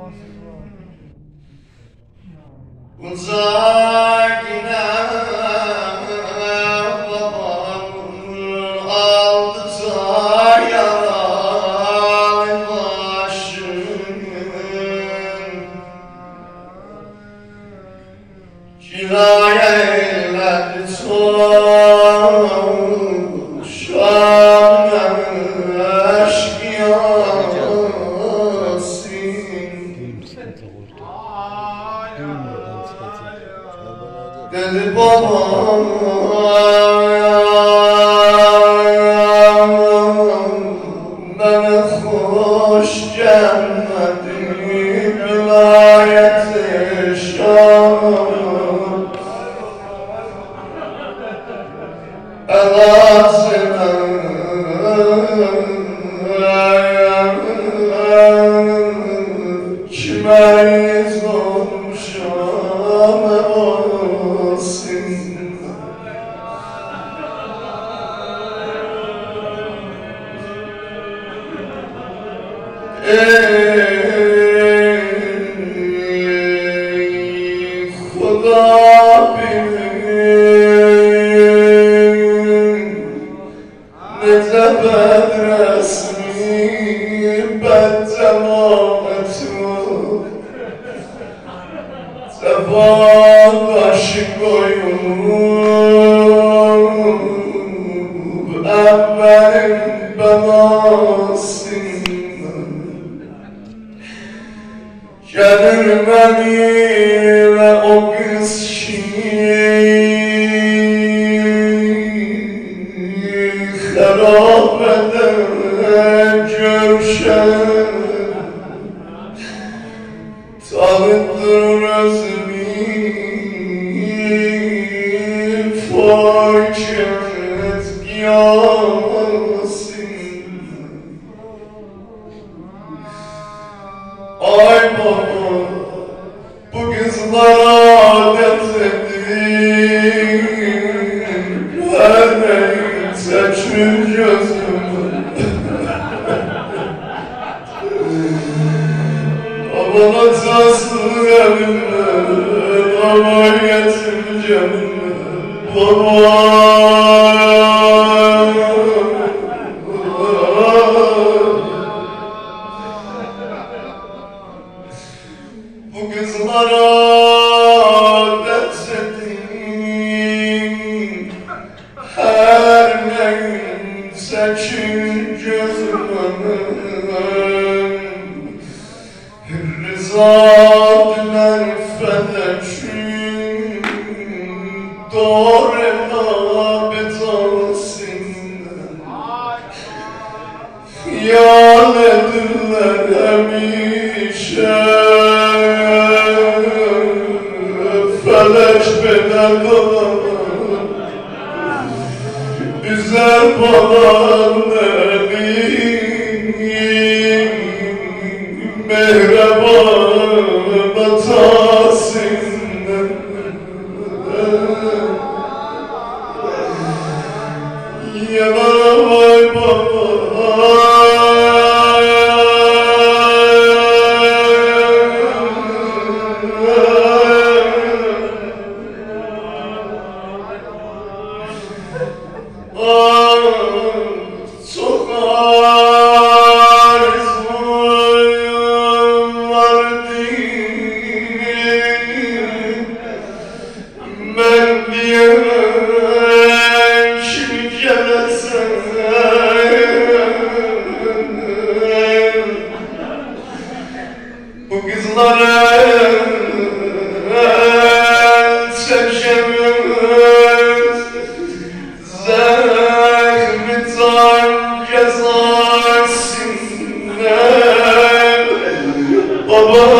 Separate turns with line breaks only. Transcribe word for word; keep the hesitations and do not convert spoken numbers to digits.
Uzak inen babamın aldı ta yaralı başının Kiraya eyledi çoğuşan eşkıyasın Dedi babam beni hoş gelmedi vilayet-i Şam Elasına kime iz olmuşam Ey Huda bilir Nece bedresmi bedcemametu Tefan başı koyup Evvelim belasın Gelir beni ve o kız harap eder görüşen tanıdır özümü fakir giyasın Ay baba bu kızlara adet edin her neyse çün gözümü Babana taslı evime baba yetim cebime baba Bu kızlara adet edin her neyse çün gözümün Rıza diler fedeçün doğru nabet olsun Yâl edirler hemişe Feleş bedel olan Üzer balan edin Mehreban batasın Yanara vay baba Çok arzum vardı Ben diyemem kim gelesen Bu kızlara çekemez Zahmi tan cezasından Baba